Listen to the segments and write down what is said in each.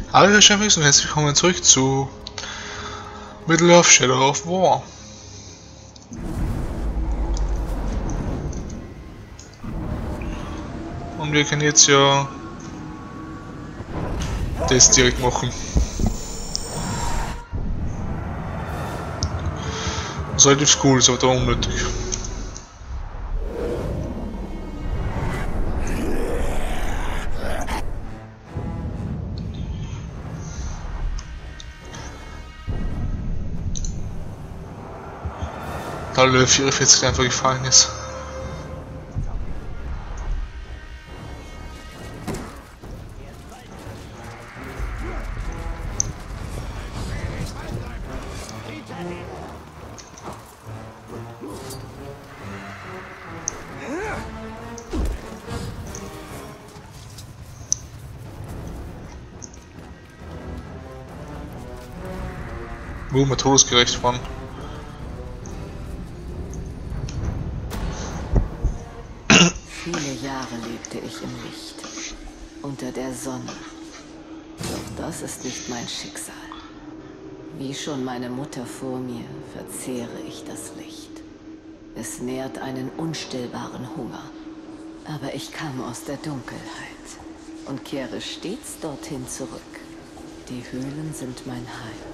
Hallo Chefs und herzlich willkommen zurück zu Middle-earth: Shadow of War. Und wir können jetzt ja das direkt machen. Das ist relativ cool, ist aber da unnötig. Da Level 44 einfach gefallen ist. Mal todesgerecht waren. Viele Jahre lebte ich im Licht, unter der Sonne. Doch das ist nicht mein Schicksal. Wie schon meine Mutter vor mir, verzehre ich das Licht. Es nährt einen unstillbaren Hunger. Aber ich kam aus der Dunkelheit und kehre stets dorthin zurück. Die Höhlen sind mein Heim.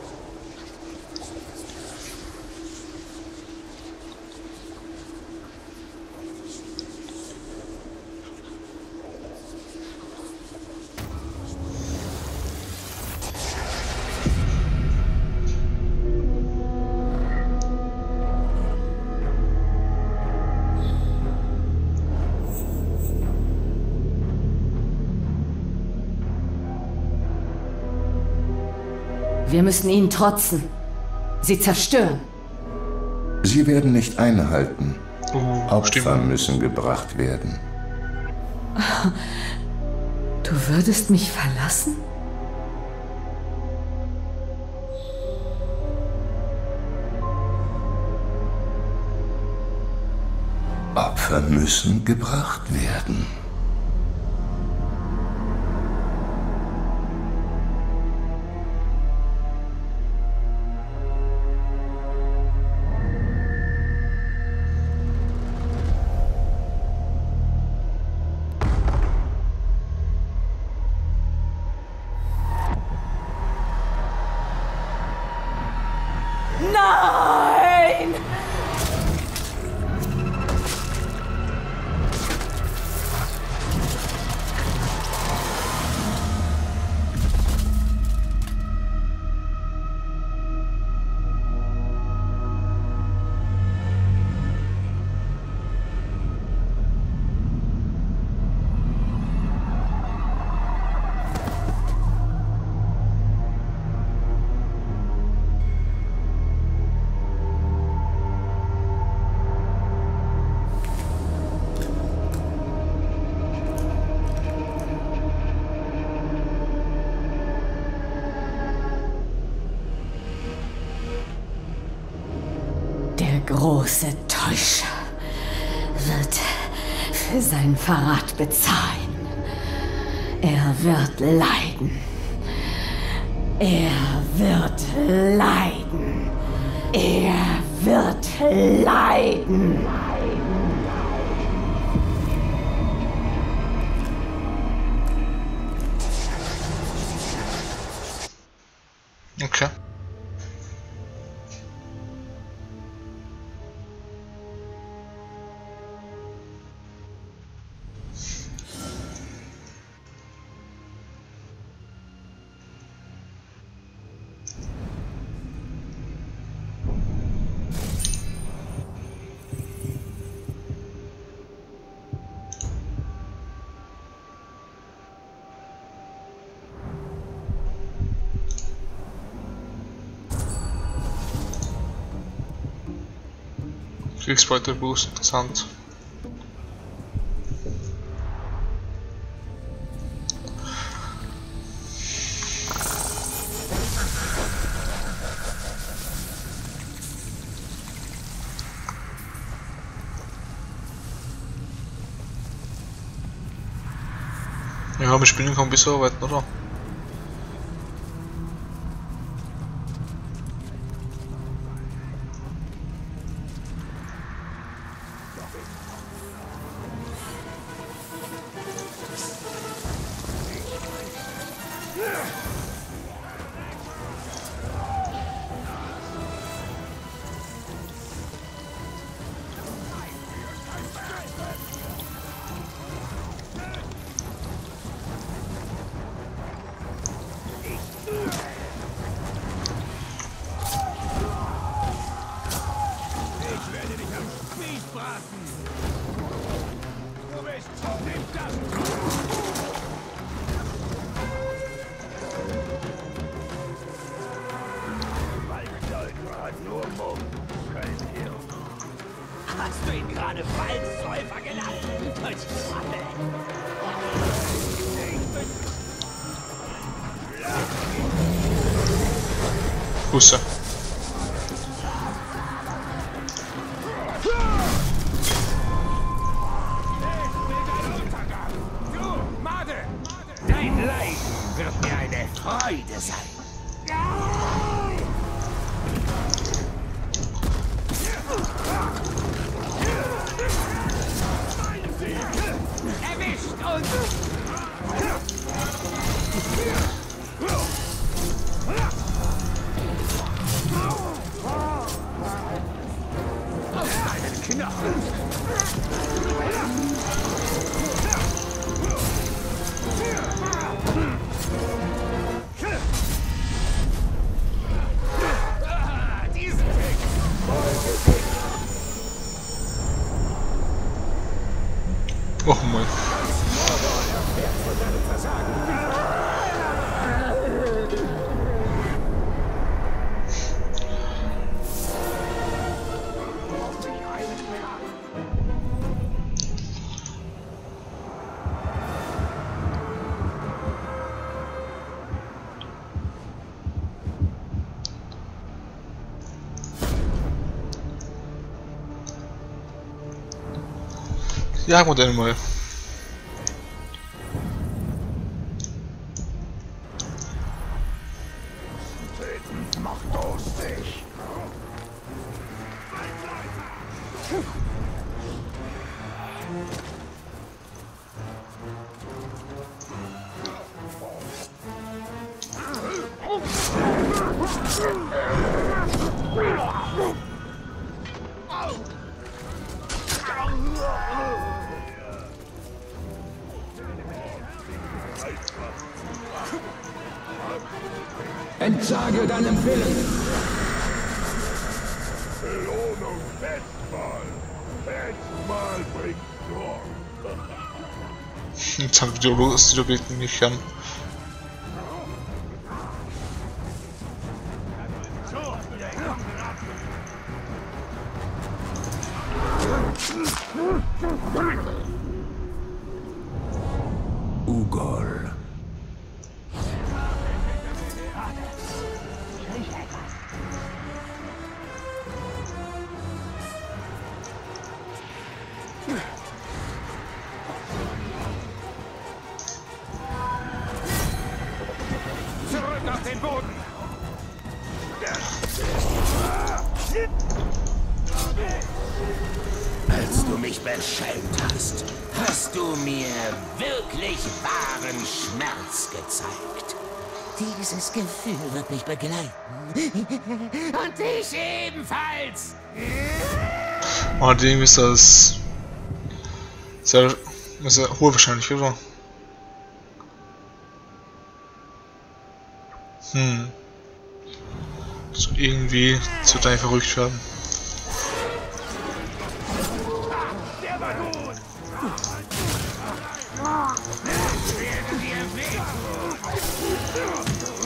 Wir müssen ihnen trotzen. Sie zerstören. Sie werden nicht einhalten. Opfer stimmt. müssen gebracht werden. Du würdest mich verlassen? Opfer müssen gebracht werden. Nein! Der große Täuscher wird für seinen Verrat bezahlen. Er wird leiden. Er wird leiden. Er wird leiden. Okay. Kriegsbeuteboost, interessant. Ja, mit Spinnen kann man besser arbeiten, oder? Hast du ihn gerade Fallsäufer genannt? Als Schwammel. Busse. Dein Leiden wird mir eine Freude sein. Erwischt uns! Auf deinen Knochen! Diesen Weg! Oh mein. Jagdmodell mal. Mach durstig! Entsage deinem Willen! Belohnung Festmahl! Festmahl bringt Sorgen! Jetzt haben wir die Objekte nicht an. Ugol. Zurück auf den Boden! Als du mich beschämt hast, hast du mir wirklich wahren Schmerz gezeigt. Dieses Gefühl wird mich begleiten. Und dich ebenfalls! Oh, dem ist das sehr hohe wahrscheinlich, oder? So irgendwie zu dein verrückt werden. Der war gut! Werde dir wehtun!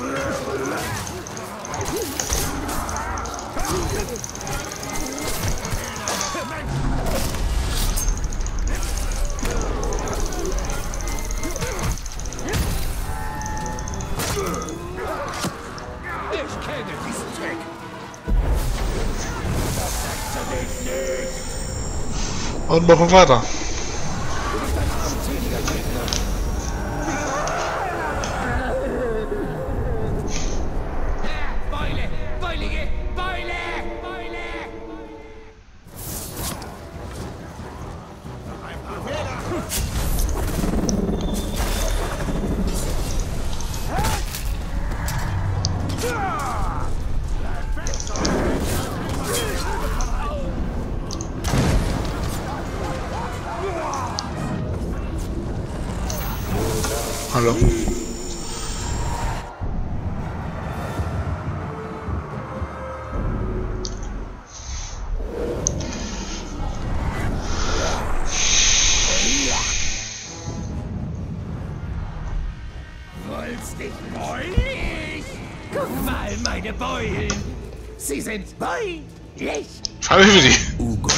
Ich kenne diesen Trick! Und machen weiter. Beule! Beulige! Beule! Beule! Alter. Wollt's dich beulig? Guck mal, meine Beulen. Sie sind beulig. Schau mir die. Ugol.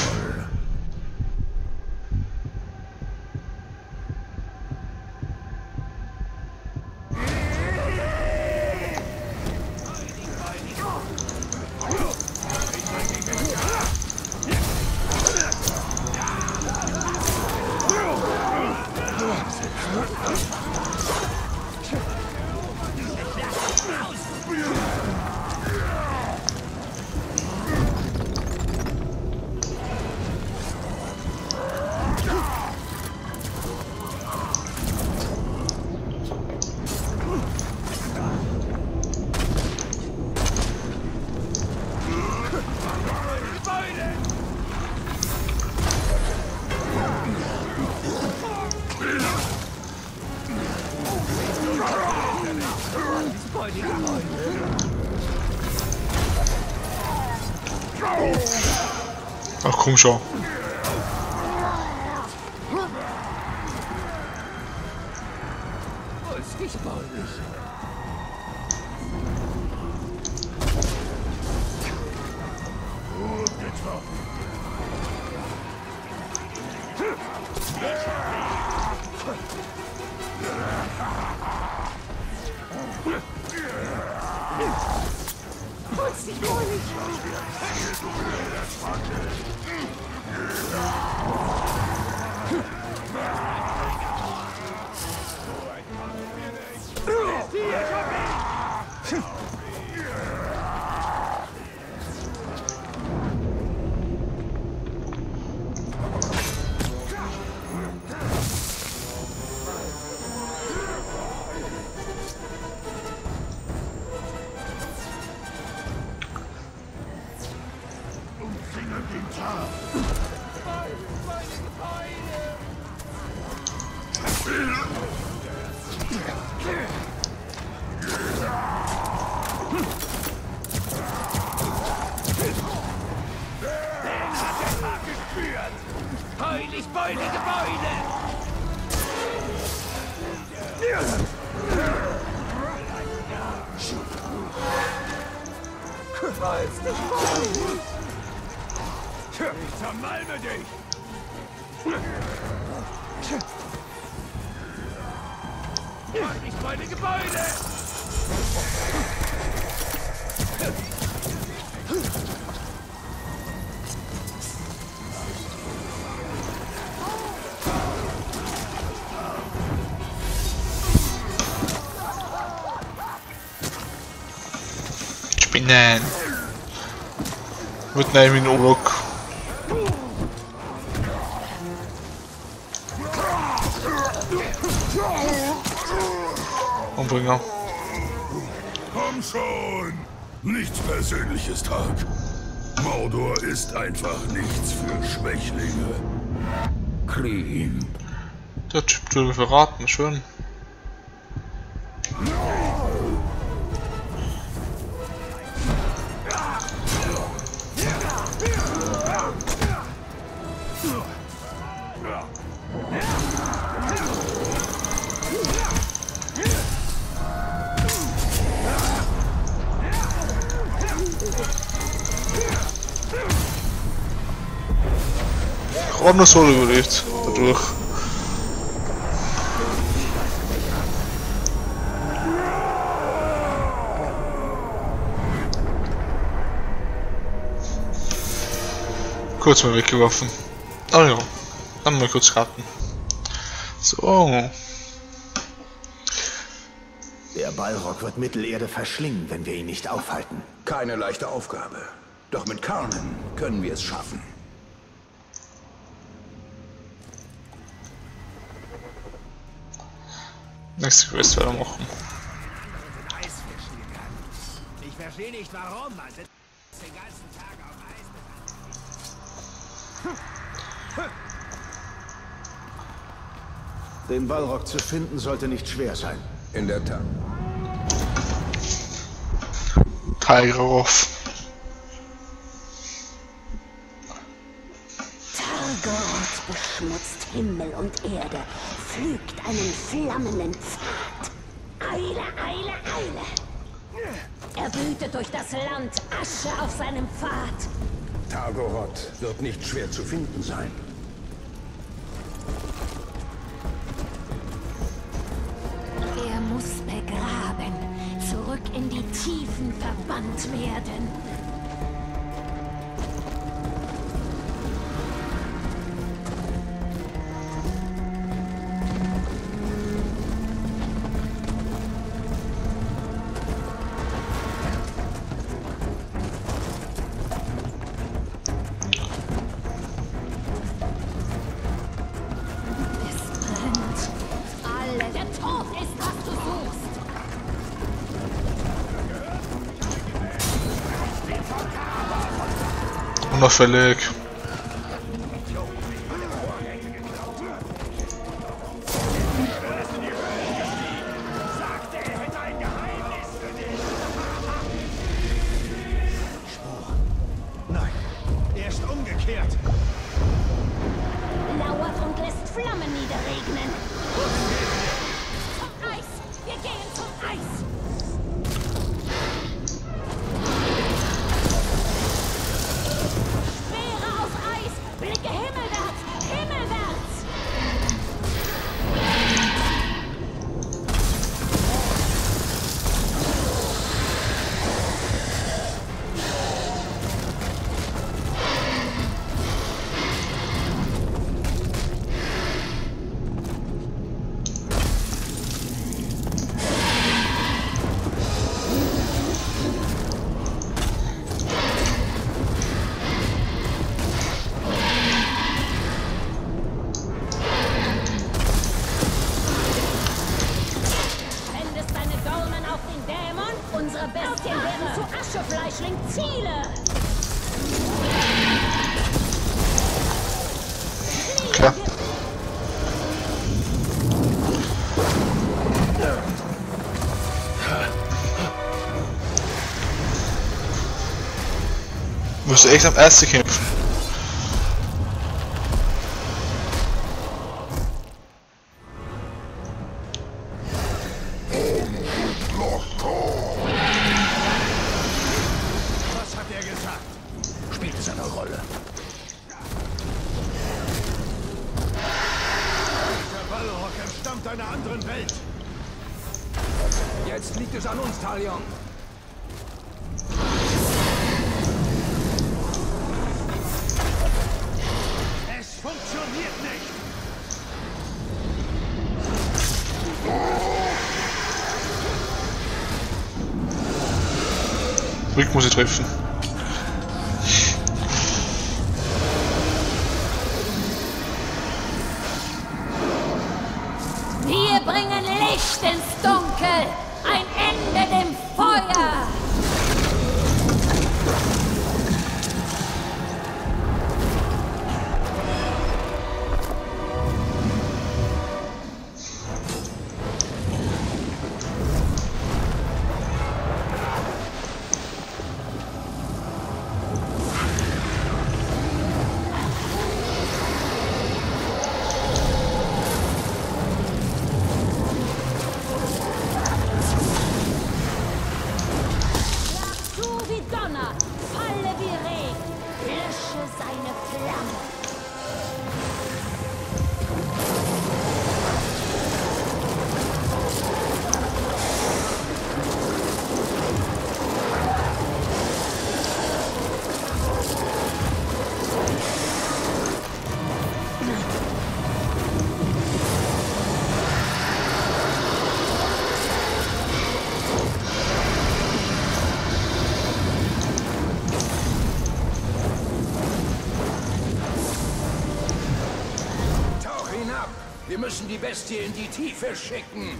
Ach komm schon. Wollt's dich beulig? Gut getroffen. Wollt's dich beulig? Beulig, beulige Beule! Wollt's dich beulig? Ich zermalme dich! Beulig, beulige Beule! Spinnen. Mitnehmen in den Urlaub. Umbringer. Komm schon! Nichts Persönliches, Tag. Mordor ist einfach nichts für Schwächlinge. Krim. Der Typ will verraten, schön. Noch Solo überlebt dadurch. Kurz mal weggeworfen. Oh ja, dann mal kurz raten. So. Der Balrog wird Mittelerde verschlingen, wenn wir ihn nicht aufhalten. Keine leichte Aufgabe. Doch mit Carmen können wir es schaffen. Nächste Quest weitermachen. Ich verstehe nicht warum, man sitzt den ganzen Tag auf Eis. Den Balrog zu finden sollte nicht schwer sein. In der Tat. Tigeroff. Targoroth beschmutzt Himmel und Erde, pflügt einen flammenden Pfad. Eile, Eile, Eile! Er wütet durch das Land, Asche auf seinem Pfad. Targoroth wird nicht schwer zu finden sein. Er muss begraben, zurück in die Tiefen verbannt werden. Es brennt. Alle, der Tod ist, was du suchst. Unauffällig. Nein, er ist umgekehrt. Lauert und lässt Flammen niederregnen. Zum Eis! Wir gehen zum Eis! Speere auf Eis! Blicke himmelwärts! Himmelwärts! Wendest deine Dornen auf den Dämon? Unsere Bestien werden zu Aschefleischling. Ziele! Klar. Musst du echt am ersten kämpfen. Was hat er gesagt? Spielt es eine Rolle? Der Balrog entstammt einer anderen Welt. Jetzt liegt es an uns, Talion. Es funktioniert nicht. Rick muss ich treffen. Wir bringen Licht ins Dunkel! Ein Ende dem Feuer! Wir müssen die Bestie in die Tiefe schicken.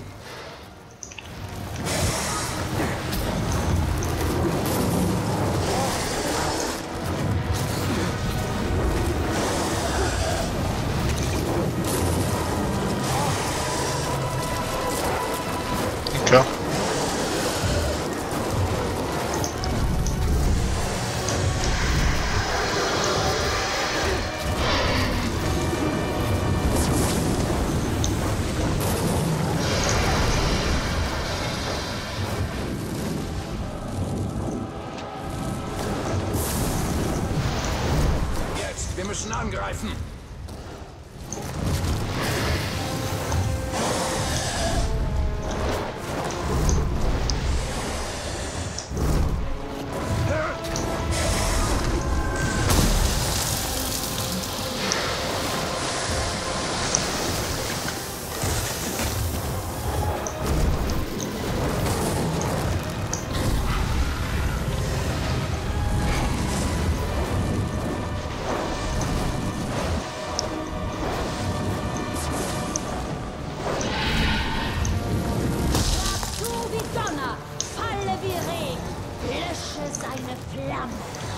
müssen angreifen. Seine Flamme.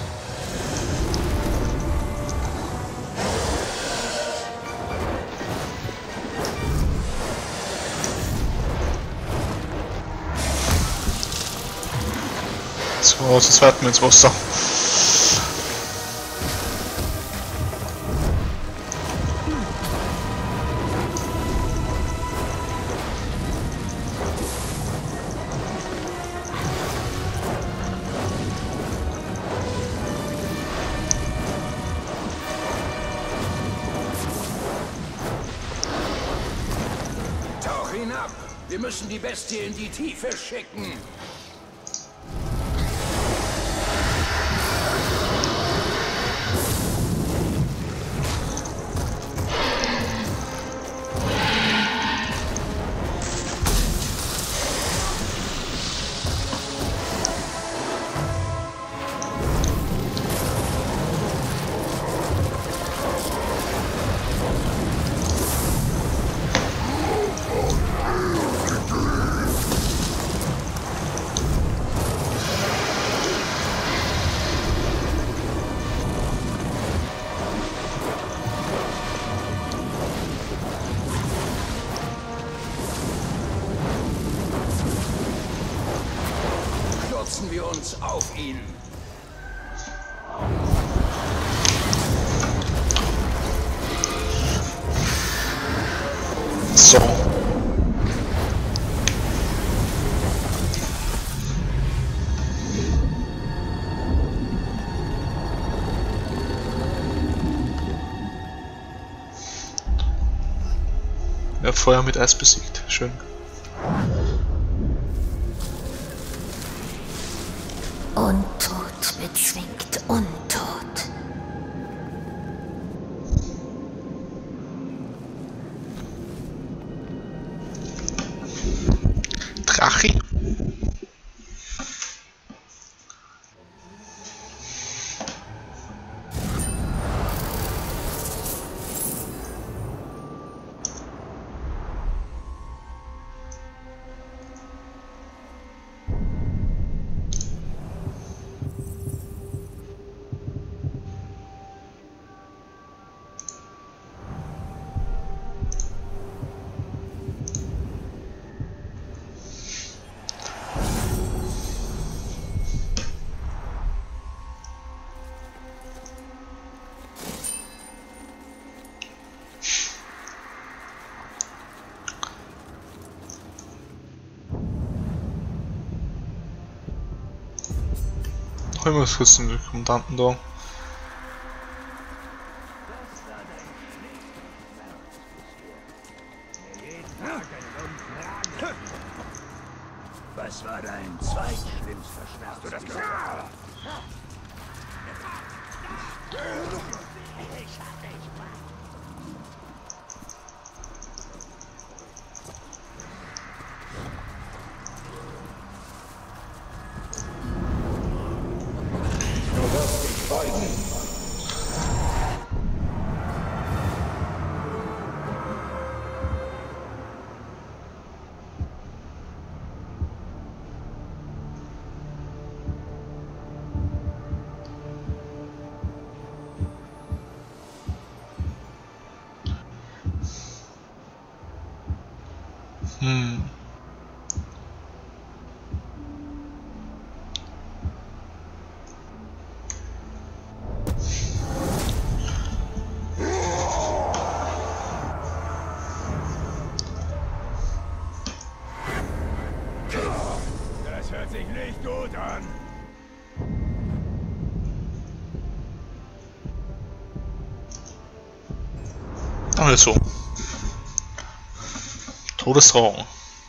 So, jetzt werden wir ins Wasser. Hinab! Wir müssen die Bestie in die Tiefe schicken! Wir uns auf ihn. So. Ja, Feuer mit Eis besiegt. Schön. Untot bezwingt Untot. Drache? Holen wir uns kurz den Kommandanten da. Was war dein zweitschlimmster Schmerz? Hast du das gesagt? Das hört sich nicht gut an. Also. Todesdrohung.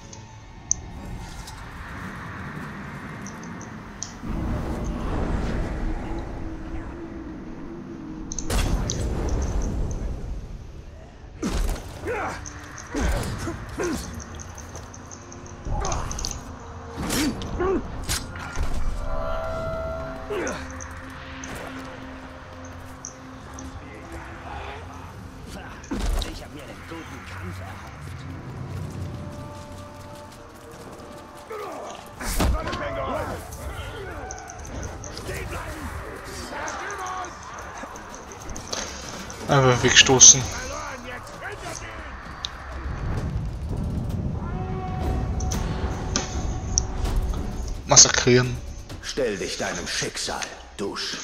Ich habe mir einen guten Kampf erhofft. Stehen bleiben! Einfach wegstoßen. Massakrieren. Stell dich deinem Schicksal, Dusch.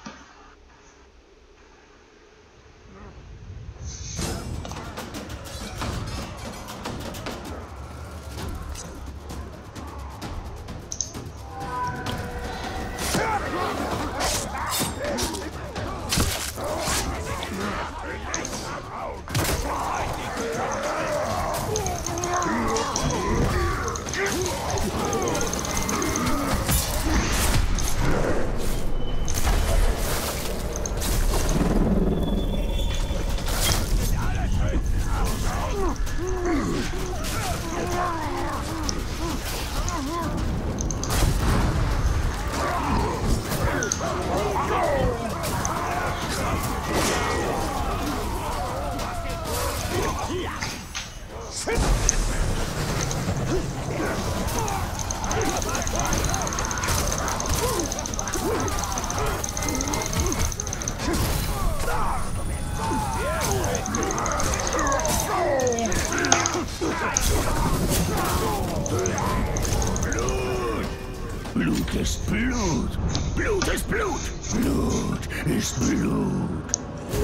Blut ist Blut. Blut ist Blut. Blut ist Blut.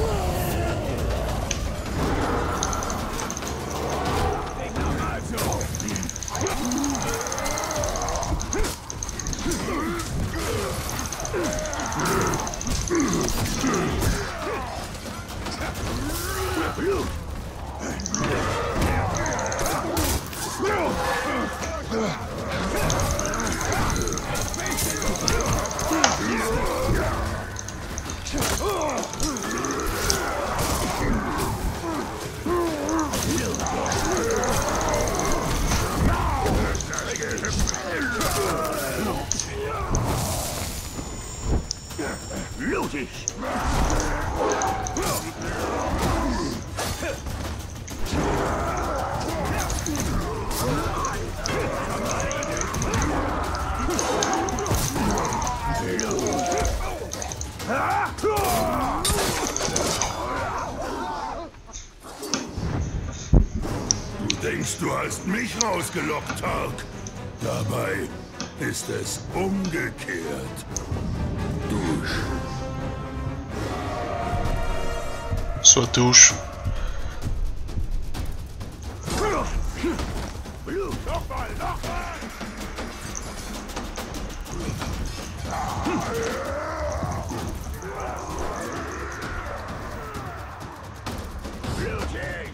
Blutig. Du denkst, du hast mich rausgelockt, Tark. Dabei ist es umgekehrt. Dusch. So ein Dusch. Blut, nochmal, nochmal! Blutig!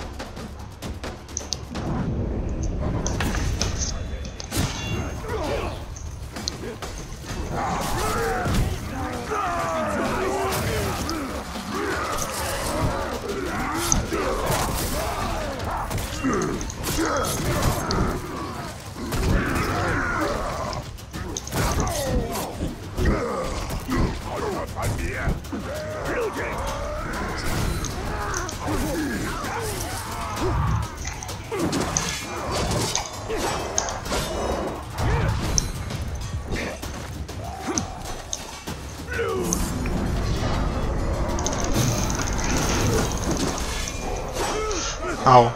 Au.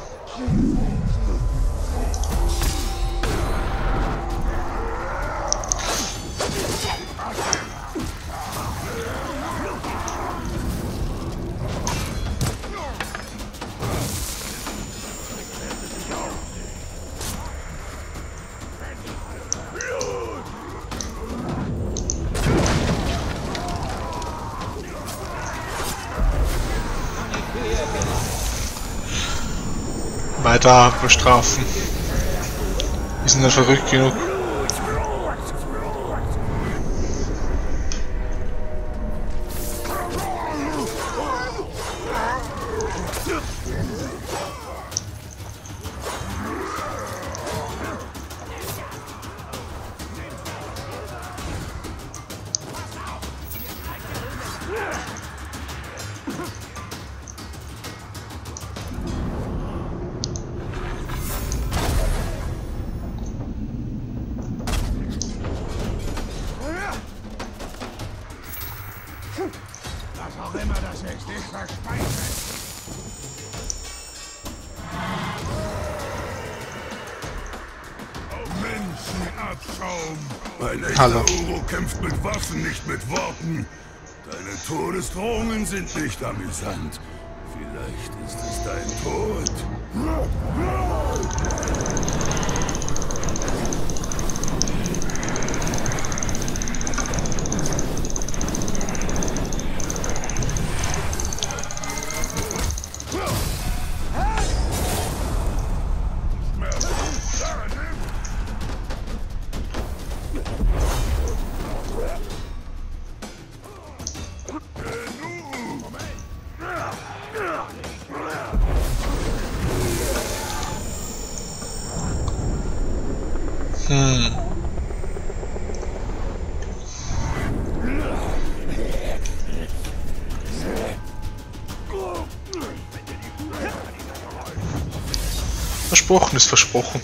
weiter bestrafen. Die sind nicht verrückt genug. Was auch immer das nächste ist, verspeisen. Menschenabschaum! Ein echter Hallo. Uro kämpft mit Waffen, nicht mit Worten. Deine Todesdrohungen sind nicht amüsant. Vielleicht ist es dein Tod. Versprochen ist versprochen.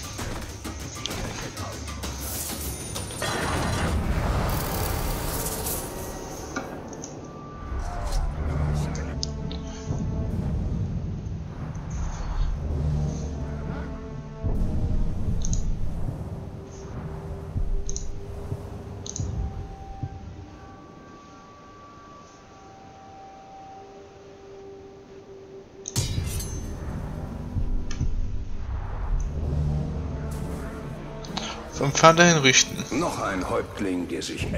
Vom Pfand hinrichten. Noch ein Häuptling, der sich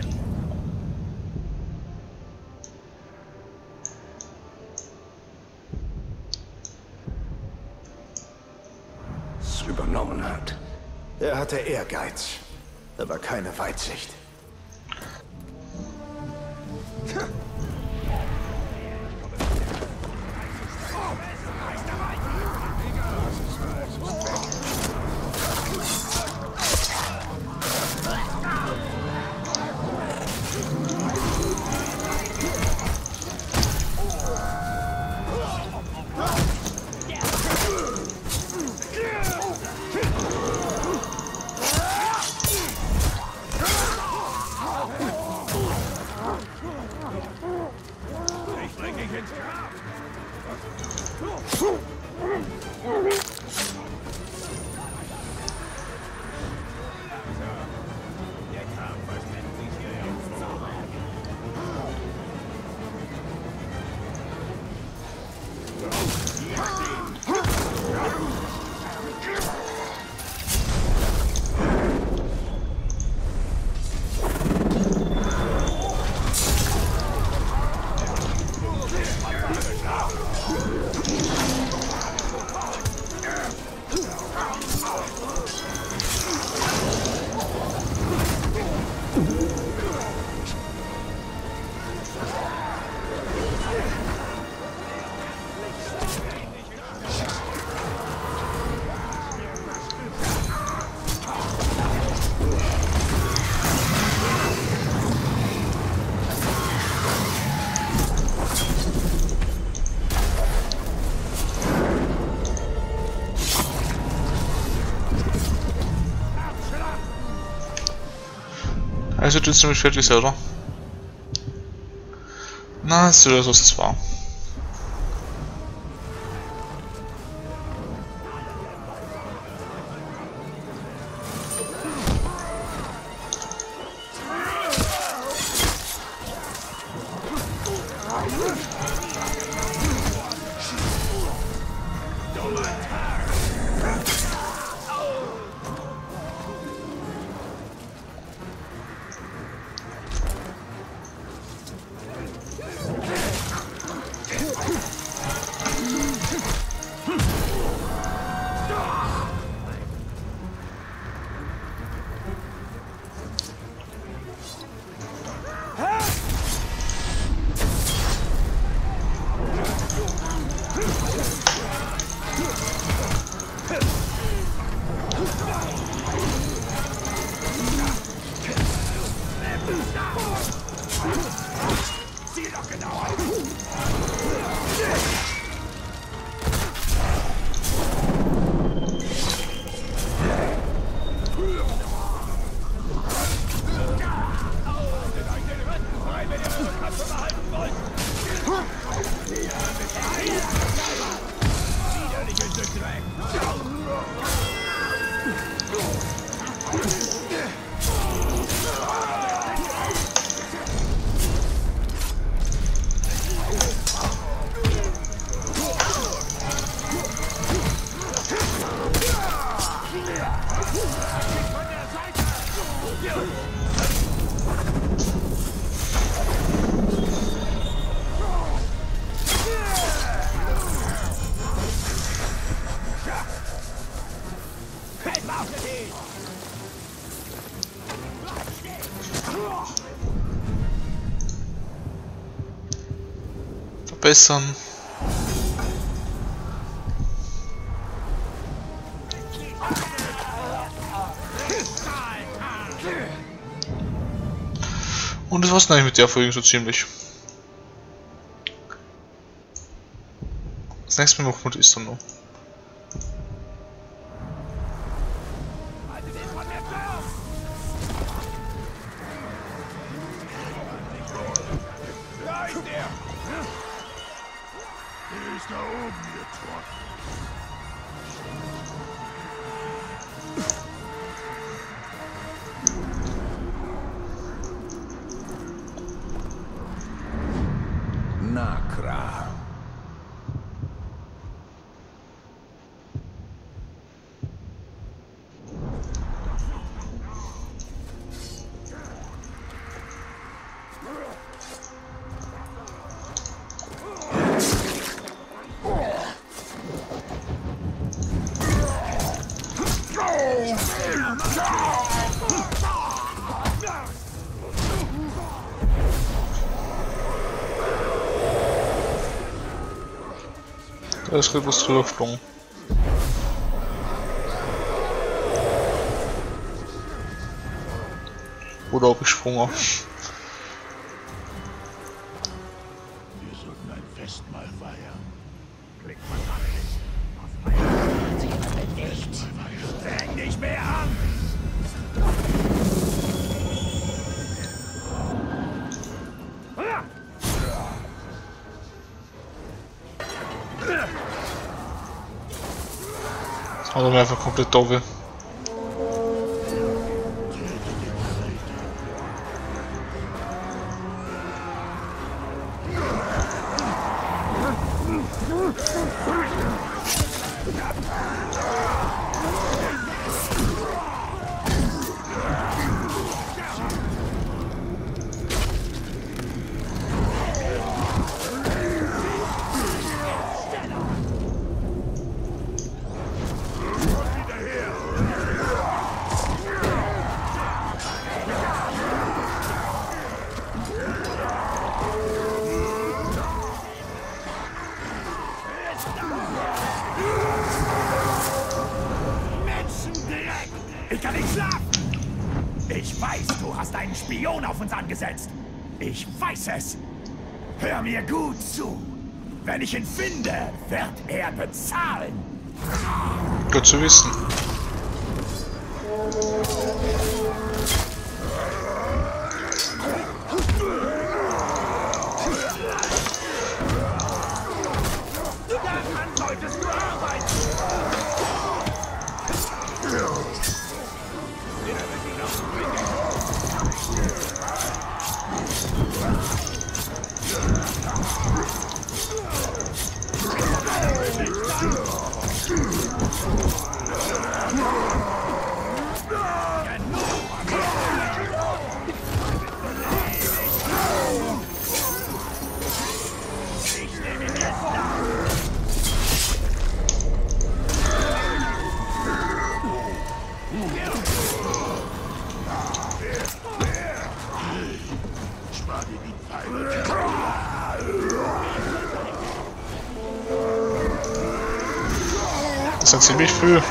übernommen hat. Er hatte Ehrgeiz, aber keine Weitsicht. Also du ziemlich fertig, oder? Na, ist das was zwar. Ziel doch genau auf! Verbessern. Und das war's dann eigentlich mit der Folge so ziemlich. Das nächste Mal noch ist dann noch. Ist da oben, ihr Trottel. Nakra. Da ist gerade was drüber geflogen. Oder ob ich gesprungen. Wir sollten ein Festmahl feiern. Klickt man an. Nicht. Fäng nicht mehr an! Also einfach komplett doof. Ich kann nicht schlafen! Ich weiß, du hast einen Spion auf uns angesetzt! Ich weiß es! Hör mir gut zu! Wenn ich ihn finde, wird er bezahlen! Gut zu wissen. Daran solltest du arbeiten! Das ist ziemlich früh.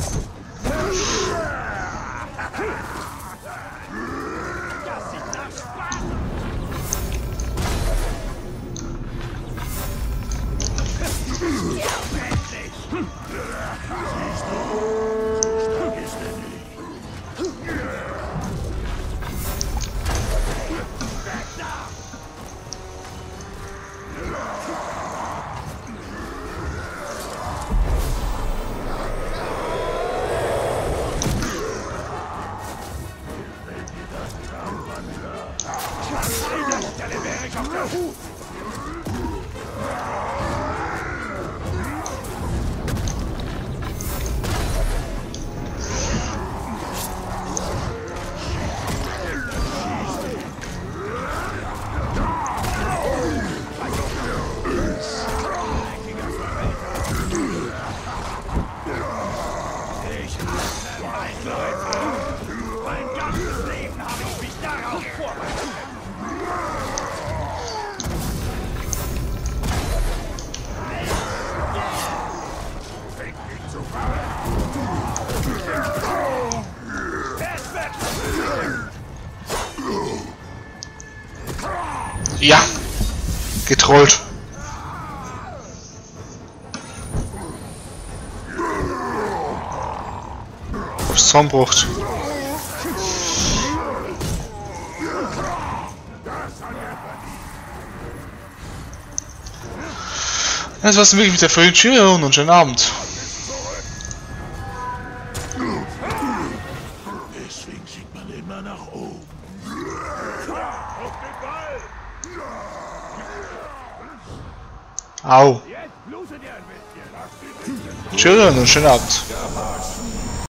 Mein ganzes Leben habe ich mich darauf vorbereitet. Ja, getrollt. Zornbrucht. Das war's wirklich mit der Folge. Tschüss und schönen Abend. Deswegen sieht man immer nach oben. Au. Tschüss und schönen Abend.